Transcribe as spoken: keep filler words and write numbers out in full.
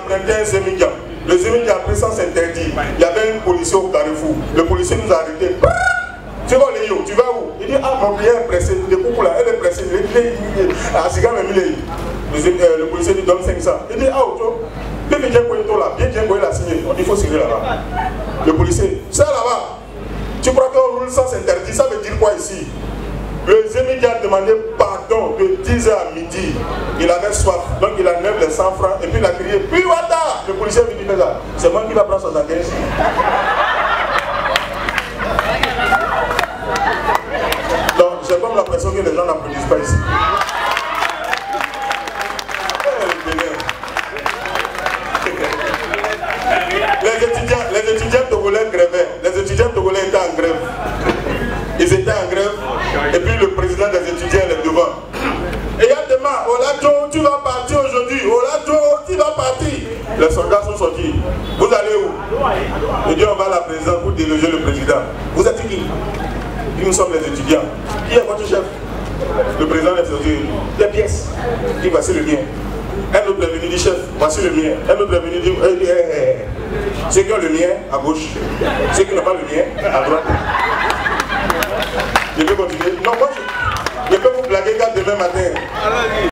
on était un Zémidia. Le Zémidia a pris sans s'interdire. Il y avait un policier au carrefour. Le policier nous a arrêtés. Tu vas les yo, tu vas où? Il dit, ah, mon client est pressé. Le coucou là, elle est pressée. Il dit, ah, c'est quand même il le policier lui donne cinq cents. Il dit, ah, tu vois, bien bien quoi là, bien bien quoi il a signé. On dit, il faut signer là-bas. Le policier, c'est là-bas. Tu crois qu'on roule sans s'interdire? Ça veut dire quoi ici? Le Zémidia a demandé pardon de dix heures à midi. Il avait soif, donc il enlève les cent francs et puis il a crié, puis Wata! Le policier lui dit, c'est moi qui va prendre soixante-quinze. Donc j'ai comme l'impression que les gens n'applaudissent pas ici. Les étudiants, les étudiants togolais grévaient. Les étudiants togolais étaient en grève. Ils étaient en grève. Et puis le président des étudiants est devant. Et il y a demain, Olajo, tu vas partir aujourd'hui. Olajo, tu vas partir. Les soldats sont sortis. Vous allez où? Il dit, on va à la présidence pour déloger le président. Vous êtes qui? Nous sommes les étudiants. Qui est votre chef? Le président est sorti. Des pièces. Il dit, voici le mien. Un autre est venu dit, chef, voici le mien. Un autre est venu dit, eh, eh, eh. Ceux qui ont le mien, à gauche. Ceux qui n'ont pas le mien, à droite. Je peux continuer? Non, moi, je, je peux vous blaguer quand demain matin.